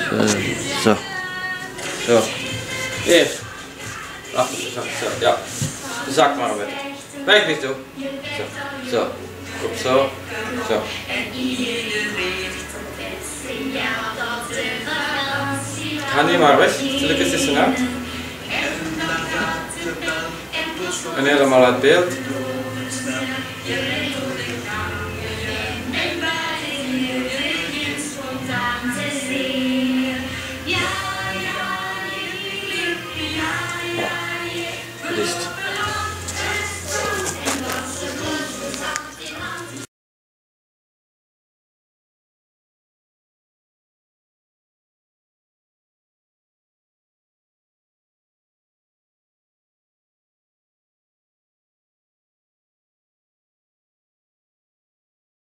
Zo. Zo. Hier. Achter de zak. Zo. Ja. De zak maar weer. Weg weer toe. Zo. Zo. Kom zo. Zo. Ga niet maar weg. Stil eens tussenuit. En helemaal uit beeld.